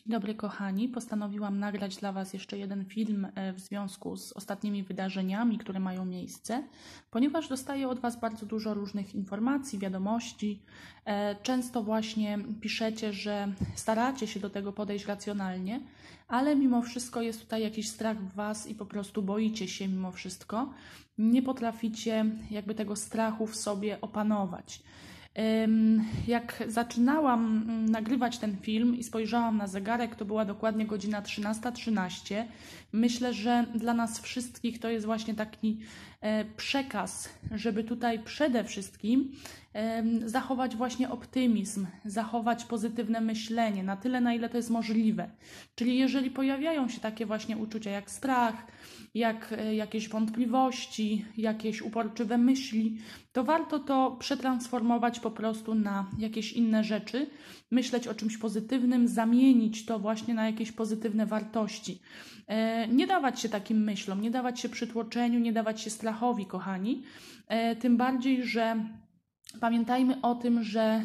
Dobry kochani, postanowiłam nagrać dla Was jeszcze jeden film w związku z ostatnimi wydarzeniami, które mają miejsce, ponieważ dostaję od Was bardzo dużo różnych informacji, wiadomości. Często właśnie piszecie, że staracie się do tego podejść racjonalnie, ale mimo wszystko jest tutaj jakiś strach w Was i po prostu boicie się mimo wszystko. Nie potraficie jakby tego strachu w sobie opanować. Jak zaczynałam nagrywać ten film i spojrzałam na zegarek, to była dokładnie godzina 13:13. Myślę, że dla nas wszystkich to jest właśnie taki przekaz, żeby tutaj przede wszystkim zachować właśnie optymizm, zachować pozytywne myślenie na tyle, na ile to jest możliwe. Czyli jeżeli pojawiają się takie właśnie uczucia jak strach, jak jakieś wątpliwości, jakieś uporczywe myśli, to warto to przetransformować po prostu na jakieś inne rzeczy, myśleć o czymś pozytywnym, zamienić to właśnie na jakieś pozytywne wartości. Nie dawać się takim myślom, nie dawać się przytłoczeniu, nie dawać się strachowi, kochani. Tym bardziej, że pamiętajmy o tym, że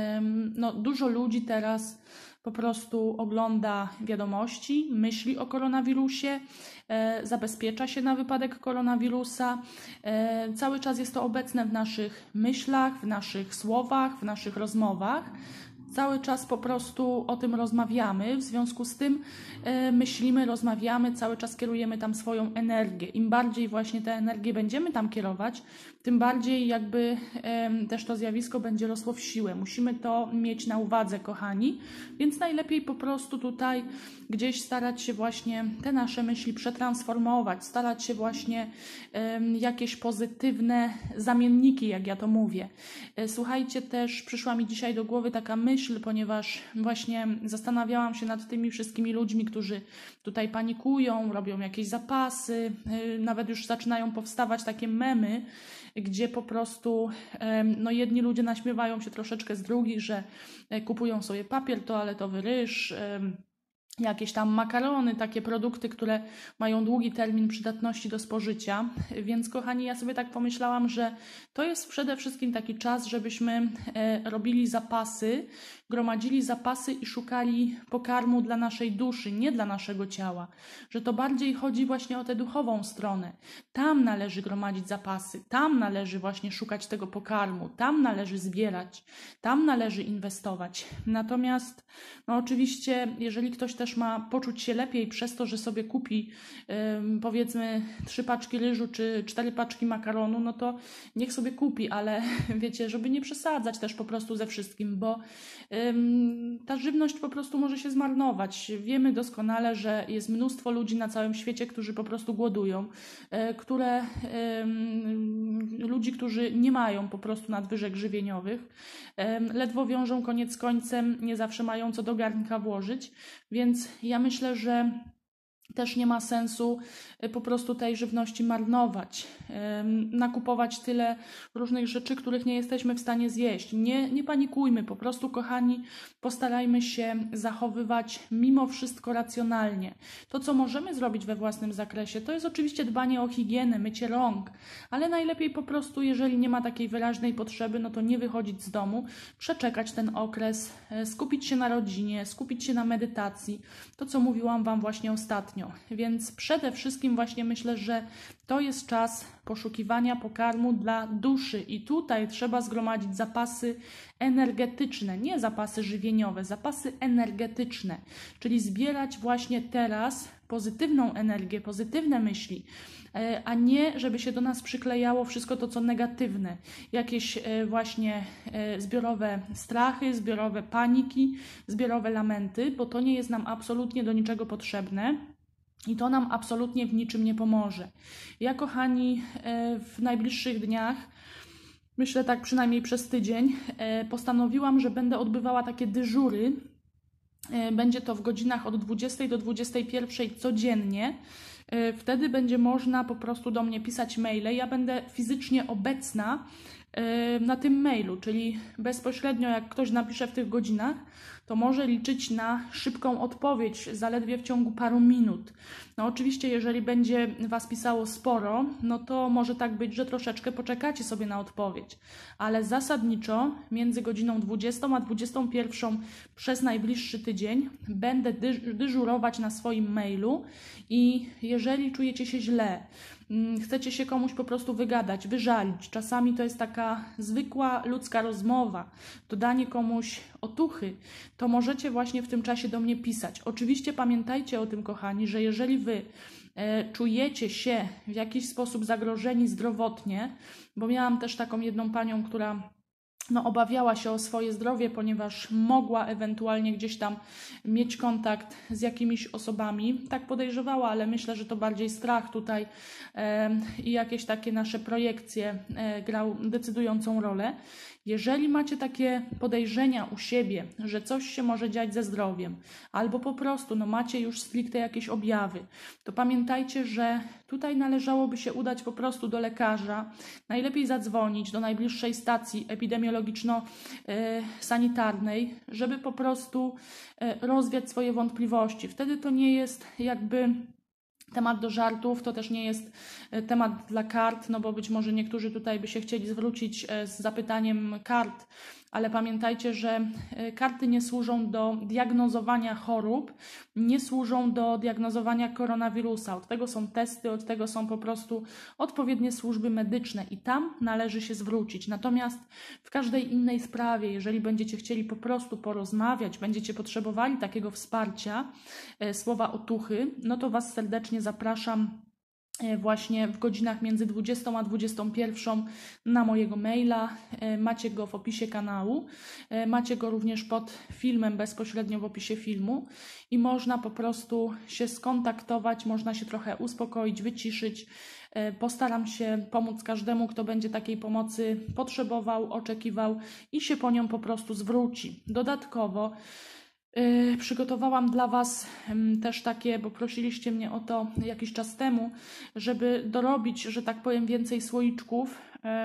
dużo ludzi teraz po prostu ogląda wiadomości, myśli o koronawirusie, zabezpiecza się na wypadek koronawirusa. Cały czas jest to obecne w naszych myślach, w naszych słowach, w naszych rozmowach. Cały czas po prostu o tym rozmawiamy, w związku z tym myślimy, rozmawiamy, cały czas kierujemy tam swoją energię. Im bardziej właśnie tę energię będziemy tam kierować, tym bardziej jakby też to zjawisko będzie rosło w siłę. Musimy to mieć na uwadze, kochani, więc najlepiej po prostu tutaj gdzieś starać się właśnie te nasze myśli przetransformować, starać się właśnie jakieś pozytywne zamienniki, jak ja to mówię. Słuchajcie, też przyszła mi dzisiaj do głowy taka myśl, ponieważ właśnie zastanawiałam się nad tymi wszystkimi ludźmi, którzy tutaj panikują, robią jakieś zapasy, nawet już zaczynają powstawać takie memy, gdzie po prostu jedni ludzie naśmiewają się troszeczkę z drugich, że kupują sobie papier toaletowy, ryż, jakieś tam makarony, takie produkty, które mają długi termin przydatności do spożycia. Więc kochani, ja sobie tak pomyślałam, że to jest przede wszystkim taki czas, żebyśmy robili zapasy, gromadzili zapasy i szukali pokarmu dla naszej duszy, nie dla naszego ciała. Że to bardziej chodzi właśnie o tę duchową stronę. Tam należy gromadzić zapasy, tam należy właśnie szukać tego pokarmu, tam należy zbierać, tam należy inwestować. Natomiast oczywiście, jeżeli ktoś też ma poczuć się lepiej przez to, że sobie kupi powiedzmy 3 paczki ryżu czy 4 paczki makaronu, no to niech sobie kupi, ale wiecie, żeby nie przesadzać też po prostu ze wszystkim, bo ta żywność po prostu może się zmarnować. Wiemy doskonale, że jest mnóstwo ludzi na całym świecie, którzy po prostu głodują, ludzi, którzy nie mają po prostu nadwyżek żywieniowych, ledwo wiążą koniec z końcem, nie zawsze mają co do garnka włożyć, więc ja myślę, że też nie ma sensu po prostu tej żywności marnować, nakupować tyle różnych rzeczy, których nie jesteśmy w stanie zjeść. Nie panikujmy, po prostu, kochani, postarajmy się zachowywać mimo wszystko racjonalnie. To, co możemy zrobić we własnym zakresie, to jest oczywiście dbanie o higienę, mycie rąk, ale najlepiej po prostu, jeżeli nie ma takiej wyraźnej potrzeby, no to nie wychodzić z domu, przeczekać ten okres, skupić się na rodzinie, skupić się na medytacji, to, co mówiłam Wam właśnie ostatnio. Więc przede wszystkim właśnie myślę, że to jest czas poszukiwania pokarmu dla duszy i tutaj trzeba zgromadzić zapasy energetyczne, nie zapasy żywieniowe, zapasy energetyczne, czyli zbierać właśnie teraz pozytywną energię, pozytywne myśli, a nie żeby się do nas przyklejało wszystko to, co negatywne. Jakieś właśnie zbiorowe strachy, zbiorowe paniki, zbiorowe lamenty, bo to nie jest nam absolutnie do niczego potrzebne. I to nam absolutnie w niczym nie pomoże. Ja, kochani, w najbliższych dniach, myślę tak przynajmniej przez tydzień, postanowiłam, że będę odbywała takie dyżury. Będzie to w godzinach od 20 do 21 codziennie. Wtedy będzie można po prostu do mnie pisać maile. Ja będę fizycznie obecna na tym mailu, czyli bezpośrednio jak ktoś napisze w tych godzinach, to może liczyć na szybką odpowiedź, zaledwie w ciągu paru minut. No oczywiście, jeżeli będzie Was pisało sporo, no to może tak być, że troszeczkę poczekacie sobie na odpowiedź, ale zasadniczo między godziną 20 a 21 przez najbliższy tydzień będę dyżurować na swoim mailu i jeżeli czujecie się źle, chcecie się komuś po prostu wygadać, wyżalić, czasami to jest taka zwykła ludzka rozmowa, dodanie komuś otuchy, to możecie właśnie w tym czasie do mnie pisać. Oczywiście pamiętajcie o tym, kochani, że jeżeli Wy czujecie się w jakiś sposób zagrożeni zdrowotnie, bo miałam też taką jedną panią, która obawiała się o swoje zdrowie, ponieważ mogła ewentualnie gdzieś tam mieć kontakt z jakimiś osobami. Tak podejrzewała, ale myślę, że to bardziej strach tutaj i jakieś takie nasze projekcje grał decydującą rolę. Jeżeli macie takie podejrzenia u siebie, że coś się może dziać ze zdrowiem, albo po prostu macie już stricte jakieś objawy, to pamiętajcie, że tutaj należałoby się udać po prostu do lekarza, najlepiej zadzwonić do najbliższej stacji epidemiologiczno-sanitarnej, żeby po prostu rozwiać swoje wątpliwości. Wtedy to nie jest jakby temat do żartów, to też nie jest temat dla kart, no bo być może niektórzy tutaj by się chcieli zwrócić z zapytaniem kart, ale pamiętajcie, że karty nie służą do diagnozowania chorób, nie służą do diagnozowania koronawirusa. Od tego są testy, od tego są po prostu odpowiednie służby medyczne i tam należy się zwrócić. Natomiast w każdej innej sprawie, jeżeli będziecie chcieli po prostu porozmawiać, będziecie potrzebowali takiego wsparcia, słowa otuchy, no to Was serdecznie zapraszam właśnie w godzinach między 20 a 21 na mojego maila. Macie go w opisie kanału, macie go również pod filmem, bezpośrednio w opisie filmu i można po prostu się skontaktować, można się trochę uspokoić, wyciszyć. Postaram się pomóc każdemu, kto będzie takiej pomocy potrzebował, oczekiwał i się po nią po prostu zwróci. Dodatkowo przygotowałam dla Was też takie, bo prosiliście mnie o to jakiś czas temu, żeby dorobić, że tak powiem, więcej słoiczków.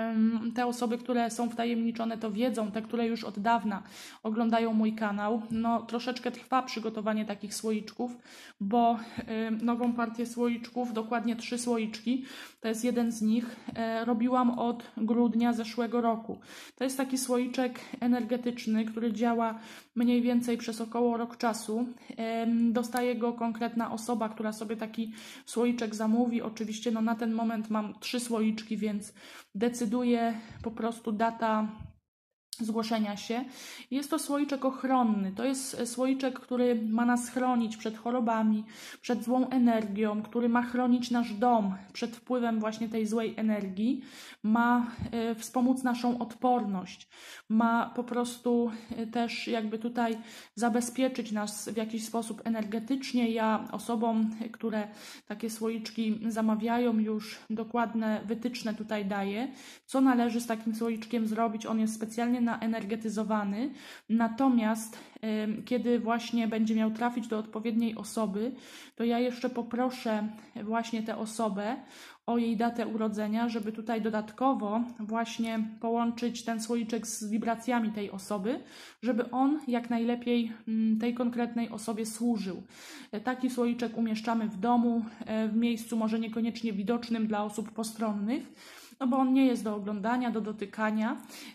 Te osoby, które są wtajemniczone, to wiedzą, te, które już od dawna oglądają mój kanał. No troszeczkę trwa przygotowanie takich słoiczków, bo nową partię słoiczków, dokładnie 3 słoiczki, to jest jeden z nich, robiłam od grudnia zeszłego roku. To jest taki słoiczek energetyczny, który działa mniej więcej przez około rok czasu. Dostaje go konkretna osoba, która sobie taki słoiczek zamówi. Oczywiście na ten moment mam 3 słoiczki, więc decyduje po prostu data zgłoszenia się. Jest to słoiczek ochronny. To jest słoiczek, który ma nas chronić przed chorobami, przed złą energią, który ma chronić nasz dom przed wpływem właśnie tej złej energii, ma wspomóc naszą odporność, ma po prostu też jakby tutaj zabezpieczyć nas w jakiś sposób energetycznie. Ja osobom, które takie słoiczki zamawiają, już dokładne wytyczne tutaj daję, co należy z takim słoiczkiem zrobić. On jest specjalnie naenergetyzowany, natomiast kiedy właśnie będzie miał trafić do odpowiedniej osoby, to ja jeszcze poproszę właśnie tę osobę o jej datę urodzenia, żeby tutaj dodatkowo właśnie połączyć ten słoiczek z wibracjami tej osoby, żeby on jak najlepiej tej konkretnej osobie służył. Taki słoiczek umieszczamy w domu, w miejscu może niekoniecznie widocznym dla osób postronnych, no bo on nie jest do oglądania, do dotykania,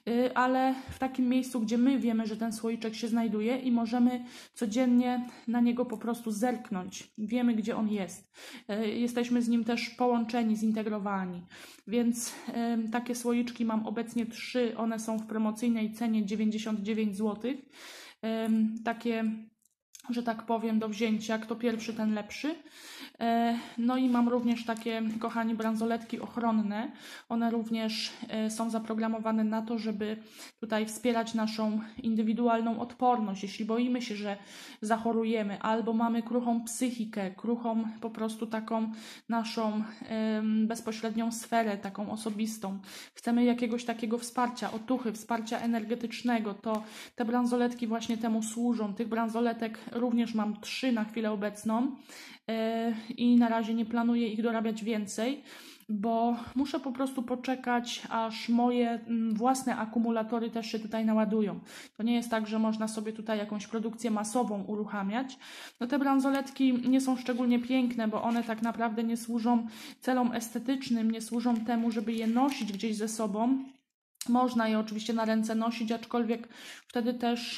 ale w takim miejscu, gdzie my wiemy, że ten słoiczek się znajduje i możemy codziennie na niego po prostu zerknąć. Wiemy, gdzie on jest. Jesteśmy z nim też połączeni, zintegrowani. Więc takie słoiczki mam obecnie 3, one są w promocyjnej cenie 99 zł. Takie, że tak powiem, do wzięcia, kto pierwszy, ten lepszy. No i mam również takie, kochani, bransoletki ochronne. One również są zaprogramowane na to, żeby tutaj wspierać naszą indywidualną odporność. Jeśli boimy się, że zachorujemy, albo mamy kruchą psychikę, kruchą po prostu taką naszą bezpośrednią sferę, taką osobistą, chcemy jakiegoś takiego wsparcia, otuchy, wsparcia energetycznego, to te bransoletki właśnie temu służą. Tych bransoletek również mam 3 na chwilę obecną i na razie nie planuję ich dorabiać więcej, bo muszę po prostu poczekać, aż moje własne akumulatory też się tutaj naładują. To nie jest tak, że można sobie tutaj jakąś produkcję masową uruchamiać. No te bransoletki nie są szczególnie piękne, bo one tak naprawdę nie służą celom estetycznym, nie służą temu, żeby je nosić gdzieś ze sobą. Można je oczywiście na ręce nosić, aczkolwiek wtedy też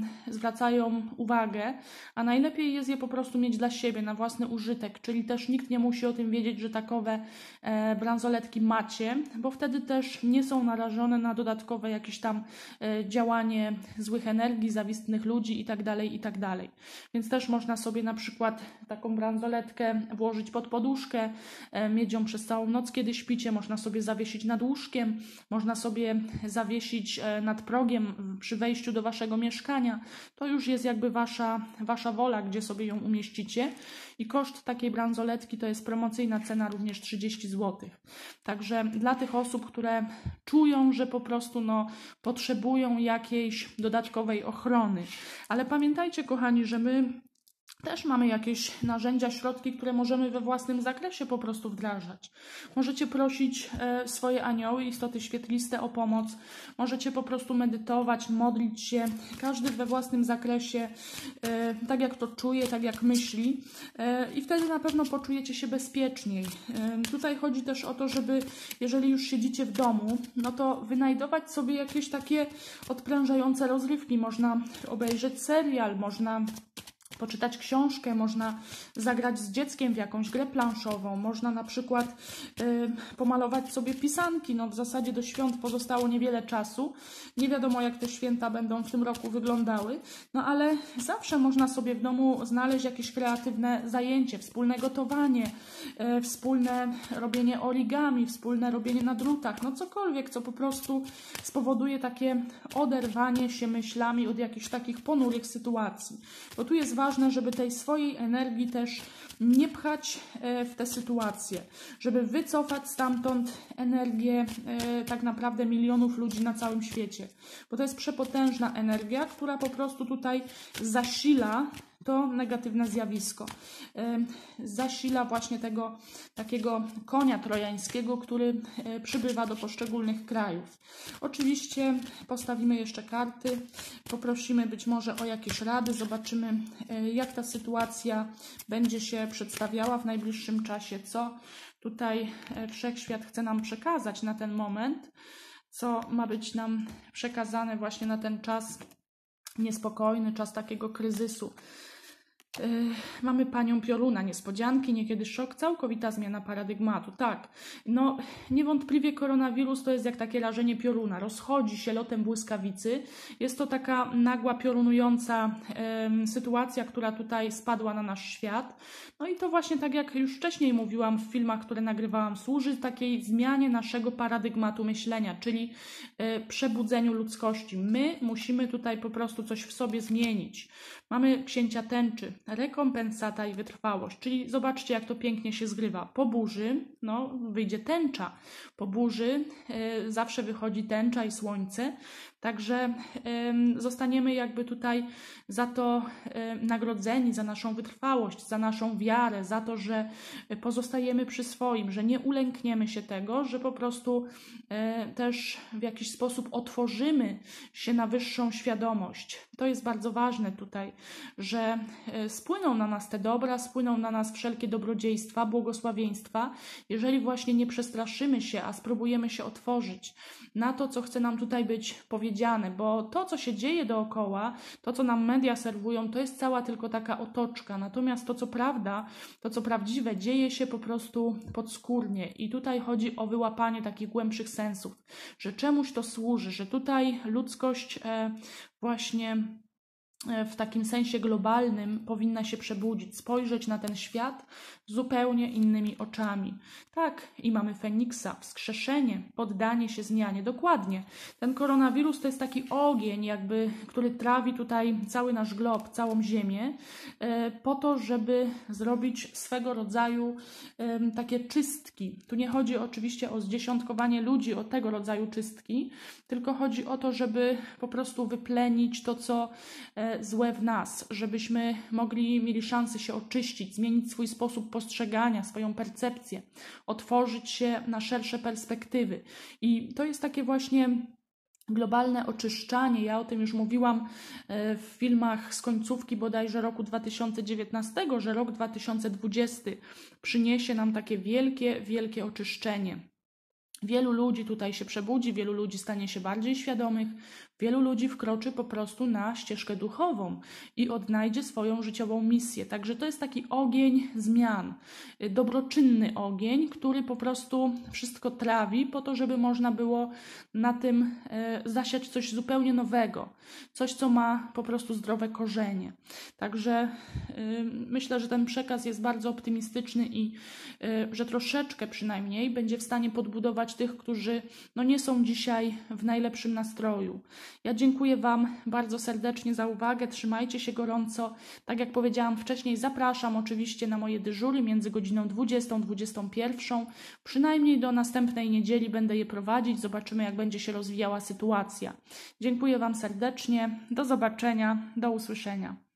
zwracają uwagę, a najlepiej jest je po prostu mieć dla siebie, na własny użytek, czyli też nikt nie musi o tym wiedzieć, że takowe bransoletki macie, bo wtedy też nie są narażone na dodatkowe jakieś tam działanie złych energii, zawistnych ludzi itd., itd. Więc też można sobie na przykład taką bransoletkę włożyć pod poduszkę, mieć ją przez całą noc, kiedy śpicie, można sobie zawiesić nad łóżkiem, można sobie zawiesić nad progiem przy wejściu do waszego mieszkania. To już jest jakby wasza wola, gdzie sobie ją umieścicie. I koszt takiej bransoletki to jest promocyjna cena również 30 zł. Także dla tych osób, które czują, że po prostu potrzebują jakiejś dodatkowej ochrony. Ale pamiętajcie, kochani, że my też mamy jakieś narzędzia, środki, które możemy we własnym zakresie po prostu wdrażać. Możecie prosić swoje anioły, istoty świetliste o pomoc. Możecie po prostu medytować, modlić się. Każdy we własnym zakresie, tak jak to czuje, tak jak myśli. I wtedy na pewno poczujecie się bezpieczniej. Tutaj chodzi też o to, żeby, jeżeli już siedzicie w domu, no to wynajdować sobie jakieś takie odprężające rozrywki. Można obejrzeć serial, można poczytać książkę, można zagrać z dzieckiem w jakąś grę planszową, można na przykład pomalować sobie pisanki. W zasadzie do świąt pozostało niewiele czasu. Nie wiadomo, jak te święta będą w tym roku wyglądały, ale zawsze można sobie w domu znaleźć jakieś kreatywne zajęcie, wspólne gotowanie, wspólne robienie origami, wspólne robienie na drutach, cokolwiek, co po prostu spowoduje takie oderwanie się myślami od jakichś takich ponurych sytuacji. Bo tu jest ważne, żeby tej swojej energii też nie pchać w te sytuacje, żeby wycofać stamtąd energię tak naprawdę milionów ludzi na całym świecie, bo to jest przepotężna energia, która po prostu tutaj zasila to negatywne zjawisko. Zasila właśnie tego takiego konia trojańskiego, który przybywa do poszczególnych krajów. Oczywiście postawimy jeszcze karty, poprosimy być może o jakieś rady, zobaczymy, jak ta sytuacja będzie się przedstawiała w najbliższym czasie, co tutaj Wszechświat chce nam przekazać na ten moment, co ma być nam przekazane właśnie na ten czas niespokojny, czas takiego kryzysu. Mamy panią Pioruna, niespodzianki, niekiedy szok, całkowita zmiana paradygmatu. Tak, niewątpliwie koronawirus to jest jak takie rażenie pioruna, rozchodzi się lotem błyskawicy. Jest to taka nagła, piorunująca sytuacja, która tutaj spadła na nasz świat. I to właśnie, tak jak już wcześniej mówiłam w filmach, które nagrywałam, służy takiej zmianie naszego paradygmatu myślenia, czyli przebudzeniu ludzkości. My musimy tutaj po prostu coś w sobie zmienić. Mamy księcia tęczy, rekompensata i wytrwałość, czyli zobaczcie, jak to pięknie się zgrywa. Po burzy wyjdzie tęcza, po burzy zawsze wychodzi tęcza i słońce, także zostaniemy jakby tutaj za to nagrodzeni, za naszą wytrwałość, za naszą wiarę, za to, że pozostajemy przy swoim, że nie ulękniemy się tego, że po prostu też w jakiś sposób otworzymy się na wyższą świadomość. To jest bardzo ważne tutaj, że spłyną na nas te dobra, spłyną na nas wszelkie dobrodziejstwa, błogosławieństwa, jeżeli właśnie nie przestraszymy się, a spróbujemy się otworzyć na to, co chce nam tutaj być powiedziane, bo to, co się dzieje dookoła, to, co nam media serwują, to jest cała tylko taka otoczka, natomiast to, co prawda, to, co prawdziwe, dzieje się po prostu podskórnie i tutaj chodzi o wyłapanie takich głębszych sensów, że czemuś to służy, że tutaj ludzkość właśnie w takim sensie globalnym powinna się przebudzić, spojrzeć na ten świat zupełnie innymi oczami. Tak, i mamy Feniksa, wskrzeszenie, poddanie się zmianie. Dokładnie. Ten koronawirus to jest taki ogień, jakby, który trawi tutaj cały nasz glob, całą Ziemię, po to, żeby zrobić swego rodzaju takie czystki. Tu nie chodzi oczywiście o zdziesiątkowanie ludzi, o tego rodzaju czystki, tylko chodzi o to, żeby po prostu wyplenić to, co złe w nas, żebyśmy mieli szansę się oczyścić, zmienić swój sposób postrzegania, swoją percepcję, otworzyć się na szersze perspektywy. I to jest takie właśnie globalne oczyszczanie. Ja o tym już mówiłam w filmach z końcówki bodajże roku 2019, że rok 2020 przyniesie nam takie wielkie, wielkie oczyszczenie. Wielu ludzi tutaj się przebudzi, wielu ludzi stanie się bardziej świadomych, wielu ludzi wkroczy po prostu na ścieżkę duchową i odnajdzie swoją życiową misję. Także to jest taki ogień zmian, dobroczynny ogień, który po prostu wszystko trawi po to, żeby można było na tym zasiać coś zupełnie nowego, coś, co ma po prostu zdrowe korzenie. Także myślę, że ten przekaz jest bardzo optymistyczny i że troszeczkę przynajmniej będzie w stanie podbudować tych, którzy nie są dzisiaj w najlepszym nastroju. Ja dziękuję Wam bardzo serdecznie za uwagę, trzymajcie się gorąco. Tak jak powiedziałam wcześniej, zapraszam oczywiście na moje dyżury między godziną 20 a 21. Przynajmniej do następnej niedzieli będę je prowadzić, zobaczymy jak będzie się rozwijała sytuacja. Dziękuję Wam serdecznie, do zobaczenia, do usłyszenia.